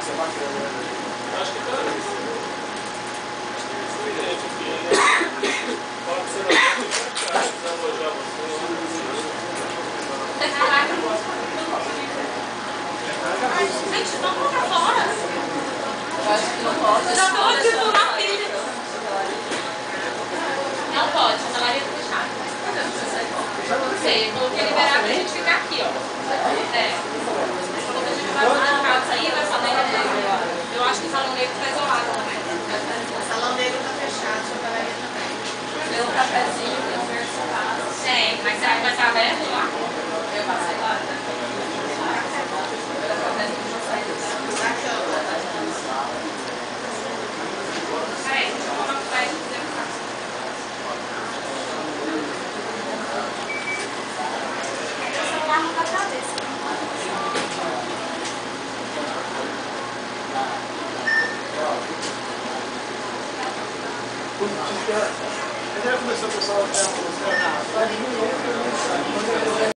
Acho que tá. Pode ser desalojar você. Gente, vamos pra fora. Eu acho que não pode. Já tô aqui na filha. Não pode, a salaria tá fechada. Não sei, eu coloquei liberado pra gente ficar aqui, ó. É. Quando a gente vai pra casa aí, vai salão negro. Eu acho que o salão negro tá isolado também. O salão negro tá fechado, a galeria também. Tem um cafezinho, tem um mercado. Tem, mas será que vai estar aberto lá? Eu passei lá, né? O cafezinho já saiu. Peraí, deixa eu colocar o flash e dizer que tá. O celular não tá na cabeça. Ele já começou a pessoal a